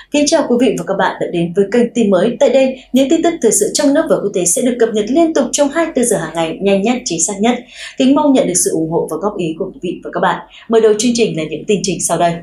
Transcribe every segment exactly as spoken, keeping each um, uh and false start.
Kính chào quý vị và các bạn đã đến với kênh tin mới. Tại đây, những tin tức thời sự trong nước và quốc tế sẽ được cập nhật liên tục trong hai mươi tư giờ hàng ngày, nhanh nhất, chính xác nhất. Kính mong nhận được sự ủng hộ và góp ý của quý vị và các bạn. Mở đầu chương trình là những tin chính sau đây.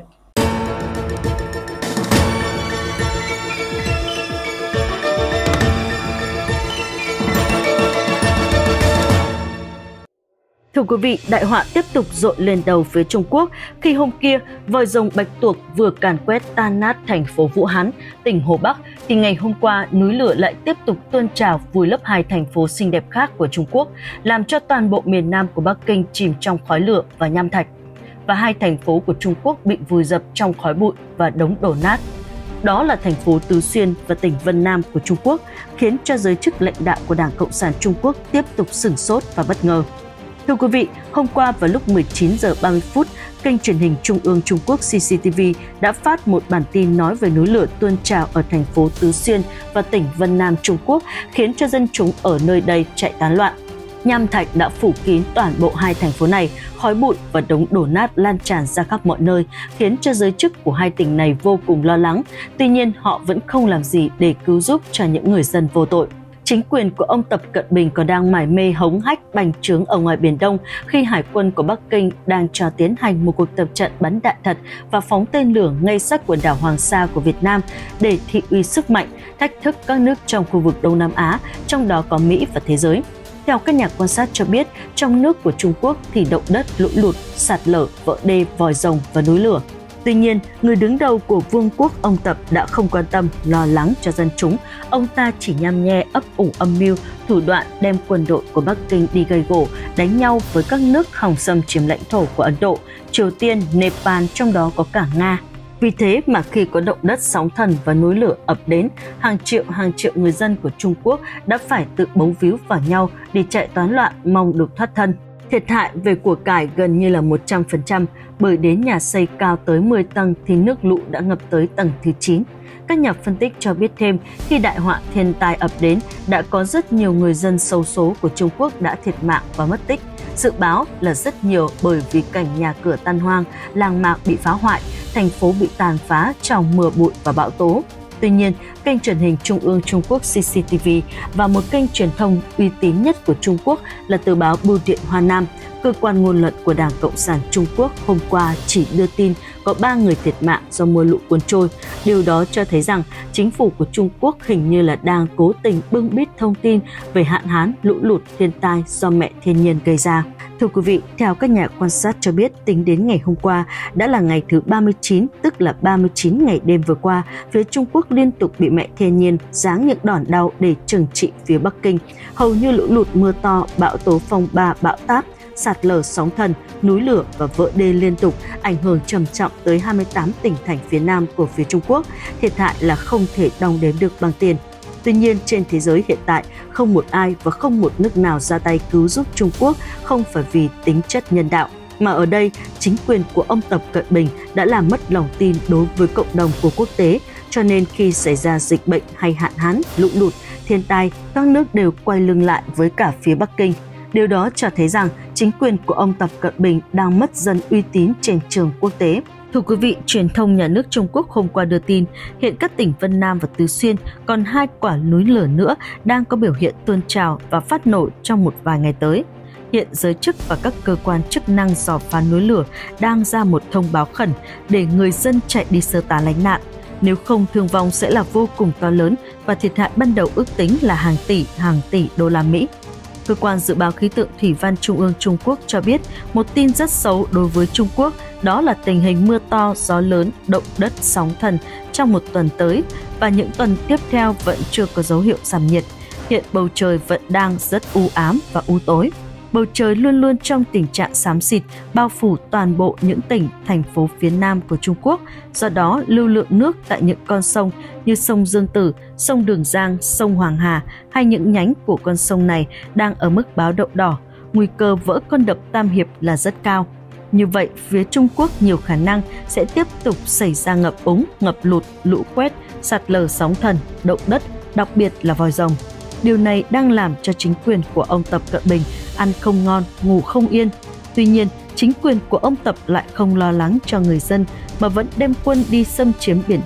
Thưa quý vị, đại họa tiếp tục dội lên đầu phía Trung Quốc khi hôm kia vòi rồng bạch tuộc vừa càn quét tan nát thành phố Vũ Hán, tỉnh Hồ Bắc, thì ngày hôm qua núi lửa lại tiếp tục tuôn trào vùi lấp hai thành phố xinh đẹp khác của Trung Quốc, làm cho toàn bộ miền Nam của Bắc Kinh chìm trong khói lửa và nham thạch. Và hai thành phố của Trung Quốc bị vùi dập trong khói bụi và đống đổ nát. Đó là thành phố Tứ Xuyên và tỉnh Vân Nam của Trung Quốc, khiến cho giới chức lãnh đạo của Đảng Cộng sản Trung Quốc tiếp tục sửng sốt và bất ngờ. Thưa quý vị, hôm qua vào lúc mười chín giờ ba mươi phút, kênh truyền hình Trung ương Trung Quốc xê xê tê vê đã phát một bản tin nói về núi lửa tuôn trào ở thành phố Tứ Xuyên và tỉnh Vân Nam Trung Quốc, khiến cho dân chúng ở nơi đây chạy tán loạn. Nham thạch đã phủ kín toàn bộ hai thành phố này, khói bụi và đống đổ nát lan tràn ra khắp mọi nơi, khiến cho giới chức của hai tỉnh này vô cùng lo lắng. Tuy nhiên, họ vẫn không làm gì để cứu giúp cho những người dân vô tội. Chính quyền của ông Tập Cận Bình còn đang mải mê hống hách bành trướng ở ngoài Biển Đông khi Hải quân của Bắc Kinh đang cho tiến hành một cuộc tập trận bắn đạn thật và phóng tên lửa ngay sát quần đảo Hoàng Sa của Việt Nam để thị uy sức mạnh, thách thức các nước trong khu vực Đông Nam Á, trong đó có Mỹ và thế giới. Theo các nhà quan sát cho biết, trong nước của Trung Quốc thì động đất, lũ lụt, sạt lở, vỡ đê, vòi rồng và núi lửa. Tuy nhiên, người đứng đầu của vương quốc ông Tập đã không quan tâm, lo lắng cho dân chúng. Ông ta chỉ nhăm nhe ấp ủ âm mưu, thủ đoạn đem quân đội của Bắc Kinh đi gây gổ, đánh nhau với các nước hòng xâm chiếm lãnh thổ của Ấn Độ, Triều Tiên, Nepal, trong đó có cả Nga. Vì thế mà khi có động đất, sóng thần và núi lửa ập đến, hàng triệu hàng triệu người dân của Trung Quốc đã phải tự bấu víu vào nhau để chạy toán loạn mong được thoát thân. Thiệt hại về của cải gần như là một trăm phần trăm, bởi đến nhà xây cao tới mười tầng thì nước lũ đã ngập tới tầng thứ chín. Các nhà phân tích cho biết thêm, khi đại họa thiên tai ập đến, đã có rất nhiều người dân xấu số của Trung Quốc đã thiệt mạng và mất tích. Dự báo là rất nhiều bởi vì cảnh nhà cửa tan hoang, làng mạc bị phá hoại, thành phố bị tàn phá trong mưa bụi và bão tố. Tuy nhiên, kênh truyền hình Trung ương Trung Quốc xê xê tê vê và một kênh truyền thông uy tín nhất của Trung Quốc là tờ báo Bưu điện Hoa Nam, cơ quan ngôn luận của Đảng Cộng sản Trung Quốc, hôm qua chỉ đưa tin có ba người thiệt mạng do mưa lũ cuốn trôi. Điều đó cho thấy rằng chính phủ của Trung Quốc hình như là đang cố tình bưng bít thông tin về hạn hán, lũ lụt, thiên tai do mẹ thiên nhiên gây ra. Thưa quý vị, theo các nhà quan sát cho biết, tính đến ngày hôm qua đã là ngày thứ ba mươi chín, tức là ba mươi chín ngày đêm vừa qua, phía Trung Quốc liên tục bị mẹ thiên nhiên giáng những đòn đau để trừng trị phía Bắc Kinh. Hầu như lũ lụt, mưa to, bão tố, phong ba, bão táp, sạt lở, sóng thần, núi lửa và vỡ đê liên tục ảnh hưởng trầm trọng tới hai mươi tám tỉnh thành phía Nam của phía Trung Quốc. Thiệt hại là không thể đong đếm được bằng tiền. Tuy nhiên, trên thế giới hiện tại, không một ai và không một nước nào ra tay cứu giúp Trung Quốc không phải vì tính chất nhân đạo, mà ở đây, chính quyền của ông Tập Cận Bình đã làm mất lòng tin đối với cộng đồng của quốc tế, cho nên khi xảy ra dịch bệnh hay hạn hán, lũ lụt, thiên tai, các nước đều quay lưng lại với cả phía Bắc Kinh. Điều đó cho thấy rằng chính quyền của ông Tập Cận Bình đang mất dần uy tín trên trường quốc tế. Thưa quý vị, truyền thông nhà nước Trung Quốc hôm qua đưa tin, hiện các tỉnh Vân Nam và Tứ Xuyên còn hai quả núi lửa nữa đang có biểu hiện tuôn trào và phát nổ trong một vài ngày tới. Hiện giới chức và các cơ quan chức năng dò phá núi lửa đang ra một thông báo khẩn để người dân chạy đi sơ tán lánh nạn. Nếu không, thương vong sẽ là vô cùng to lớn và thiệt hại ban đầu ước tính là hàng tỷ, hàng tỷ đô la Mỹ. Cơ quan Dự báo Khí tượng Thủy văn Trung ương Trung Quốc cho biết một tin rất xấu đối với Trung Quốc, đó là tình hình mưa to, gió lớn, động đất, sóng thần trong một tuần tới và những tuần tiếp theo vẫn chưa có dấu hiệu giảm nhiệt. Hiện bầu trời vẫn đang rất u ám và u tối. Bầu trời luôn luôn trong tình trạng xám xịt, bao phủ toàn bộ những tỉnh, thành phố phía Nam của Trung Quốc. Do đó, lưu lượng nước tại những con sông như sông Dương Tử, sông Đường Giang, sông Hoàng Hà hay những nhánh của con sông này đang ở mức báo động đỏ. Nguy cơ vỡ con đập Tam Hiệp là rất cao. Như vậy, phía Trung Quốc nhiều khả năng sẽ tiếp tục xảy ra ngập úng, ngập lụt, lũ quét, sạt lở, sóng thần, động đất, đặc biệt là vòi rồng. Điều này đang làm cho chính quyền của ông Tập Cận Bình ăn không ngon, ngủ không yên. Tuy nhiên, chính quyền của ông Tập lại không lo lắng cho người dân mà vẫn đem quân đi xâm chiếm Biển Đông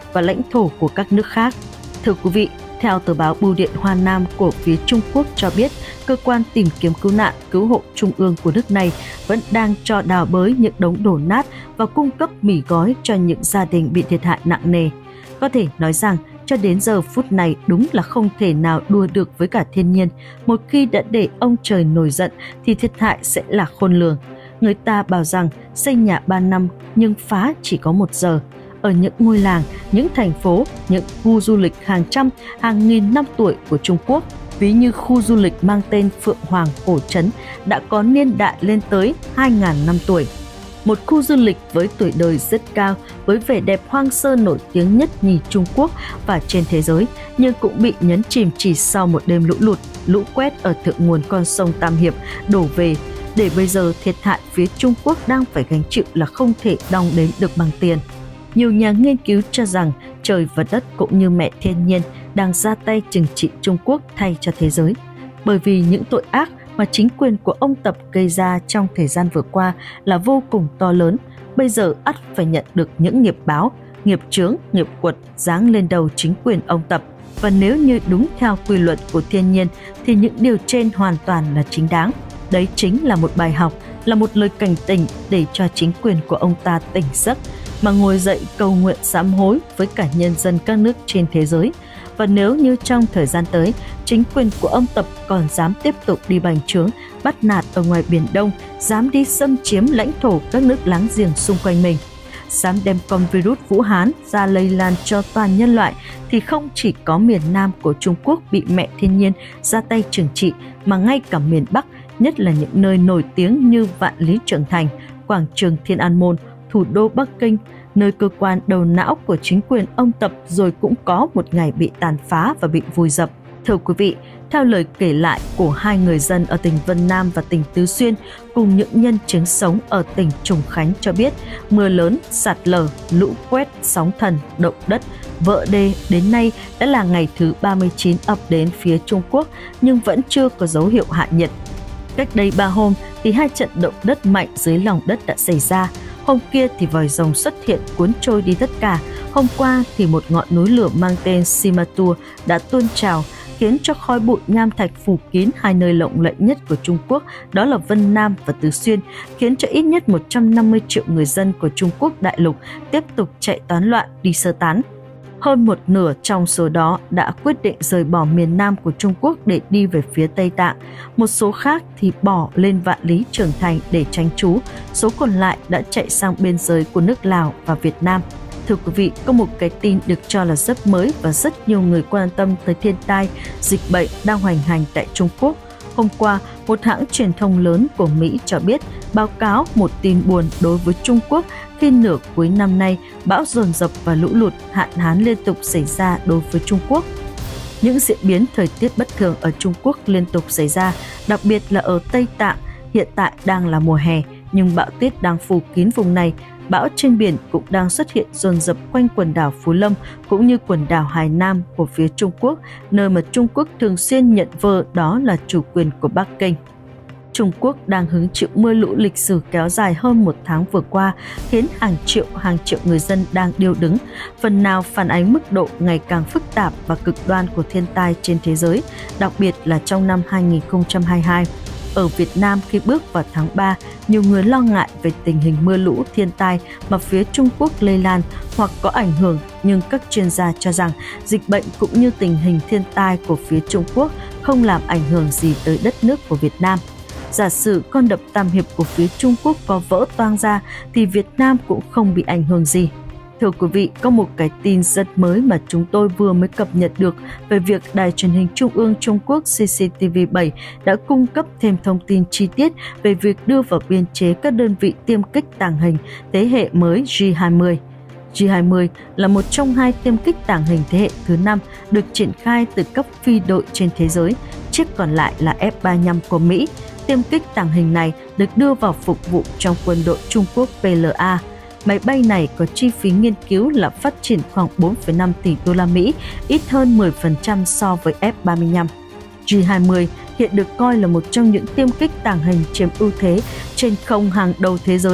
và lãnh thổ của các nước khác. Thưa quý vị, theo tờ báo Bưu điện Hoa Nam của phía Trung Quốc cho biết, cơ quan tìm kiếm cứu nạn cứu hộ trung ương của nước này vẫn đang cho đào bới những đống đổ nát và cung cấp mì gói cho những gia đình bị thiệt hại nặng nề. Có thể nói rằng, cho đến giờ phút này đúng là không thể nào đua được với cả thiên nhiên. Một khi đã để ông trời nổi giận thì thiệt hại sẽ là khôn lường. Người ta bảo rằng xây nhà ba năm nhưng phá chỉ có một giờ. Ở những ngôi làng, những thành phố, những khu du lịch hàng trăm, hàng nghìn năm tuổi của Trung Quốc, ví như khu du lịch mang tên Phượng Hoàng Cổ Trấn đã có niên đại lên tới hai nghìn năm tuổi. Một khu du lịch với tuổi đời rất cao, với vẻ đẹp hoang sơ nổi tiếng nhất nhì Trung Quốc và trên thế giới, nhưng cũng bị nhấn chìm chỉ sau một đêm lũ lụt, lũ quét ở thượng nguồn con sông Tam Hiệp đổ về, để bây giờ thiệt hại phía Trung Quốc đang phải gánh chịu là không thể đong đếm được bằng tiền. Nhiều nhà nghiên cứu cho rằng trời và đất cũng như mẹ thiên nhiên đang ra tay trừng trị Trung Quốc thay cho thế giới. Bởi vì những tội ác mà chính quyền của ông Tập gây ra trong thời gian vừa qua là vô cùng to lớn, bây giờ ắt phải nhận được những nghiệp báo, nghiệp chướng, nghiệp quật giáng lên đầu chính quyền ông Tập. Và nếu như đúng theo quy luật của thiên nhiên thì những điều trên hoàn toàn là chính đáng. Đấy chính là một bài học, là một lời cảnh tỉnh để cho chính quyền của ông ta tỉnh giấc, mà ngồi dậy cầu nguyện sám hối với cả nhân dân các nước trên thế giới. Và nếu như trong thời gian tới, chính quyền của ông Tập còn dám tiếp tục đi bành trướng, bắt nạt ở ngoài Biển Đông, dám đi xâm chiếm lãnh thổ các nước láng giềng xung quanh mình, dám đem con virus Vũ Hán ra lây lan cho toàn nhân loại, thì không chỉ có miền Nam của Trung Quốc bị mẹ thiên nhiên ra tay trừng trị, mà ngay cả miền Bắc, nhất là những nơi nổi tiếng như Vạn Lý Trường Thành, quảng trường Thiên An Môn, thủ đô Bắc Kinh, nơi cơ quan đầu não của chính quyền ông Tập rồi cũng có một ngày bị tàn phá và bị vùi dập. Thưa quý vị, theo lời kể lại của hai người dân ở tỉnh Vân Nam và tỉnh Tứ Xuyên cùng những nhân chứng sống ở tỉnh Trùng Khánh cho biết, mưa lớn, sạt lở, lũ quét, sóng thần, động đất, vỡ đê đến nay đã là ngày thứ ba mươi chín ập đến phía Trung Quốc nhưng vẫn chưa có dấu hiệu hạ nhiệt. Cách đây ba hôm thì hai trận động đất mạnh dưới lòng đất đã xảy ra. Hôm kia thì vòi rồng xuất hiện cuốn trôi đi tất cả. Hôm qua thì một ngọn núi lửa mang tên Simatur đã tuôn trào, khiến cho khói bụi nham thạch phủ kín hai nơi lộng lẫy nhất của Trung Quốc, đó là Vân Nam và Tứ Xuyên, khiến cho ít nhất một trăm năm mươi triệu người dân của Trung Quốc đại lục tiếp tục chạy toán loạn đi sơ tán. Hơn một nửa trong số đó đã quyết định rời bỏ miền Nam của Trung Quốc để đi về phía Tây Tạng. Một số khác thì bỏ lên Vạn Lý Trường Thành để tránh trú. Số còn lại đã chạy sang biên giới của nước Lào và Việt Nam. Thưa quý vị, có một cái tin được cho là rất mới và rất nhiều người quan tâm tới thiên tai, dịch bệnh đang hoành hành tại Trung Quốc. Hôm qua, một hãng truyền thông lớn của Mỹ cho biết báo cáo một tin buồn đối với Trung Quốc khi nửa cuối năm nay bão dồn dập và lũ lụt, hạn hán liên tục xảy ra đối với Trung Quốc. Những diễn biến thời tiết bất thường ở Trung Quốc liên tục xảy ra, đặc biệt là ở Tây Tạng. Hiện tại đang là mùa hè, nhưng bão tuyết đang phủ kín vùng này. Bão trên biển cũng đang xuất hiện dồn dập quanh quần đảo Phú Lâm cũng như quần đảo Hải Nam của phía Trung Quốc, nơi mà Trung Quốc thường xuyên nhận vơ đó là chủ quyền của Bắc Kinh. Trung Quốc đang hứng chịu mưa lũ lịch sử kéo dài hơn một tháng vừa qua, khiến hàng triệu hàng triệu người dân đang điêu đứng, phần nào phản ánh mức độ ngày càng phức tạp và cực đoan của thiên tai trên thế giới, đặc biệt là trong năm hai nghìn không trăm hai mươi hai. Ở Việt Nam khi bước vào tháng ba, nhiều người lo ngại về tình hình mưa lũ thiên tai mà phía Trung Quốc lây lan hoặc có ảnh hưởng, nhưng các chuyên gia cho rằng dịch bệnh cũng như tình hình thiên tai của phía Trung Quốc không làm ảnh hưởng gì tới đất nước của Việt Nam. Giả sử con đập Tam Hiệp của phía Trung Quốc có vỡ toang ra thì Việt Nam cũng không bị ảnh hưởng gì. Thưa quý vị, có một cái tin rất mới mà chúng tôi vừa mới cập nhật được về việc Đài truyền hình Trung ương Trung Quốc C C T V bảy đã cung cấp thêm thông tin chi tiết về việc đưa vào biên chế các đơn vị tiêm kích tàng hình thế hệ mới G hai mươi. G hai mươi là một trong hai tiêm kích tàng hình thế hệ thứ năm được triển khai từ cấp phi đội trên thế giới, chiếc còn lại là F ba mươi lăm của Mỹ. Tiêm kích tàng hình này được đưa vào phục vụ trong quân đội Trung Quốc P L A. Máy bay này có chi phí nghiên cứu là phát triển khoảng bốn phẩy năm tỷ đô la Mỹ, ít hơn mười phần trăm so với F ba mươi lăm. G hai mươi hiện được coi là một trong những tiêm kích tàng hình chiếm ưu thế trên không hàng đầu thế giới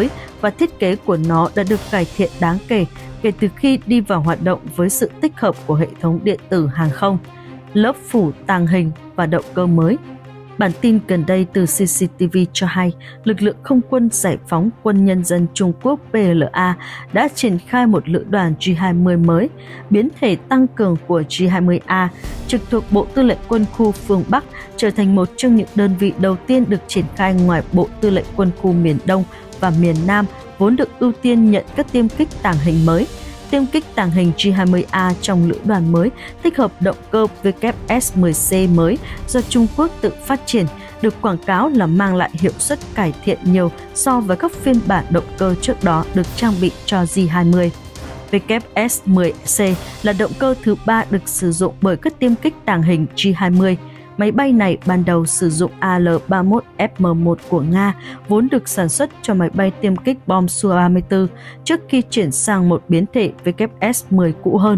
và thiết kế của nó đã được cải thiện đáng kể kể từ khi đi vào hoạt động với sự tích hợp của hệ thống điện tử hàng không, lớp phủ tàng hình và động cơ mới. Bản tin gần đây từ xê xê tê vê cho hay, lực lượng không quân giải phóng quân nhân dân Trung Quốc pê lờ a đã triển khai một lữ đoàn G hai mươi mới, biến thể tăng cường của G hai mươi A, trực thuộc Bộ Tư lệnh Quân khu phương Bắc, trở thành một trong những đơn vị đầu tiên được triển khai ngoài Bộ Tư lệnh Quân khu miền Đông và miền Nam, vốn được ưu tiên nhận các tiêm kích tàng hình mới. Tiêm kích tàng hình G hai mươi A trong lữ đoàn mới tích hợp động cơ W S mười C mới do Trung Quốc tự phát triển, được quảng cáo là mang lại hiệu suất cải thiện nhiều so với các phiên bản động cơ trước đó được trang bị cho G hai mươi. W S mười C là động cơ thứ ba được sử dụng bởi các tiêm kích tàng hình G hai mươi. Máy bay này ban đầu sử dụng A L ba mươi mốt F M một của Nga, vốn được sản xuất cho máy bay tiêm kích bom Su ba mươi tư, trước khi chuyển sang một biến thể W S mười cũ hơn.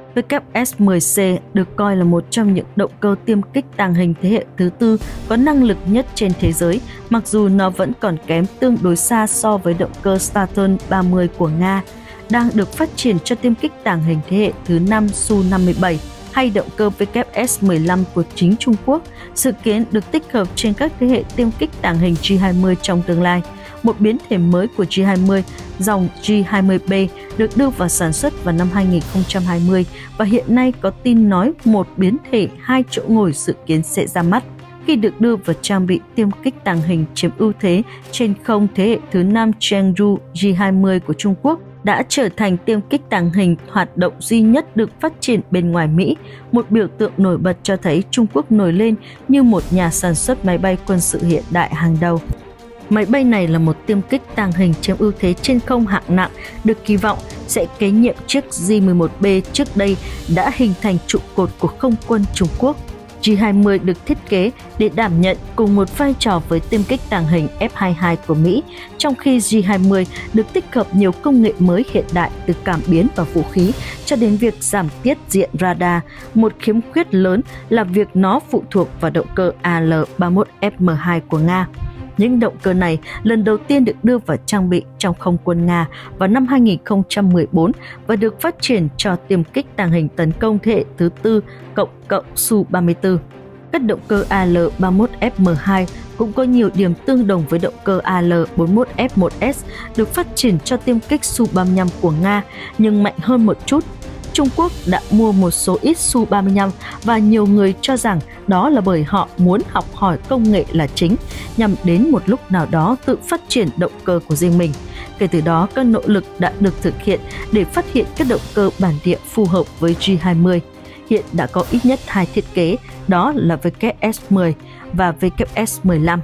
W S mười C được coi là một trong những động cơ tiêm kích tàng hình thế hệ thứ tư có năng lực nhất trên thế giới, mặc dù nó vẫn còn kém tương đối xa so với động cơ Saturn ba mươi của Nga, đang được phát triển cho tiêm kích tàng hình thế hệ thứ năm Su năm mươi bảy. Hay động cơ W S mười lăm của chính Trung Quốc, dự kiến được tích hợp trên các thế hệ tiêm kích tàng hình G hai mươi trong tương lai. Một biến thể mới của G hai mươi, dòng G hai mươi B, được đưa vào sản xuất vào năm hai nghìn không trăm hai mươi và hiện nay có tin nói một biến thể hai chỗ ngồi dự kiến sẽ ra mắt. Khi được đưa vào trang bị tiêm kích tàng hình chiếm ưu thế trên không thế hệ thứ năm Chengdu G hai mươi của Trung Quốc, đã trở thành tiêm kích tàng hình hoạt động duy nhất được phát triển bên ngoài Mỹ, một biểu tượng nổi bật cho thấy Trung Quốc nổi lên như một nhà sản xuất máy bay quân sự hiện đại hàng đầu. Máy bay này là một tiêm kích tàng hình chiếm ưu thế trên không hạng nặng, được kỳ vọng sẽ kế nhiệm chiếc G mười một B trước đây đã hình thành trụ cột của không quân Trung Quốc. G hai mươi được thiết kế để đảm nhận cùng một vai trò với tiêm kích tàng hình F hai mươi hai của Mỹ, trong khi G hai mươi được tích hợp nhiều công nghệ mới hiện đại từ cảm biến và vũ khí cho đến việc giảm tiết diện radar. Một khiếm khuyết lớn là việc nó phụ thuộc vào động cơ A L ba mươi mốt F M hai của Nga. Những động cơ này lần đầu tiên được đưa vào trang bị trong không quân Nga vào năm hai nghìn không trăm mười bốn và được phát triển cho tiêm kích tàng hình tấn công thế hệ thứ tư cộng cộng Su ba mươi tư. Các động cơ A L ba mươi mốt F M hai cũng có nhiều điểm tương đồng với động cơ A L bốn mươi mốt F một S được phát triển cho tiêm kích Su ba mươi lăm của Nga, nhưng mạnh hơn một chút. Trung Quốc đã mua một số ít Su ba mươi lăm và nhiều người cho rằng đó là bởi họ muốn học hỏi công nghệ là chính, nhằm đến một lúc nào đó tự phát triển động cơ của riêng mình. Kể từ đó, các nỗ lực đã được thực hiện để phát hiện các động cơ bản địa phù hợp với G hai mươi. Hiện đã có ít nhất hai thiết kế, đó là W S mười và W S mười lăm.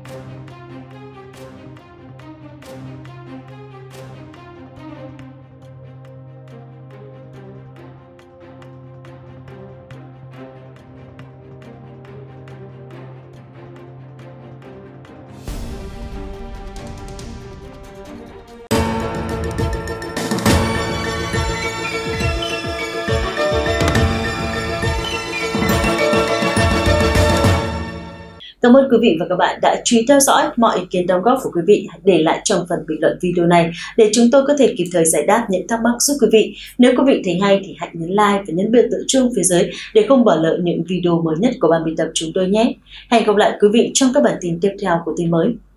Cảm ơn quý vị và các bạn đã chú ý theo dõi. Mọi ý kiến đóng góp của quý vị để lại trong phần bình luận video này để chúng tôi có thể kịp thời giải đáp những thắc mắc giúp quý vị. Nếu quý vị thấy hay thì hãy nhấn like và nhấn biểu tượng chuông phía dưới để không bỏ lỡ những video mới nhất của ban biên tập chúng tôi nhé. Hẹn gặp lại quý vị trong các bản tin tiếp theo của tin mới.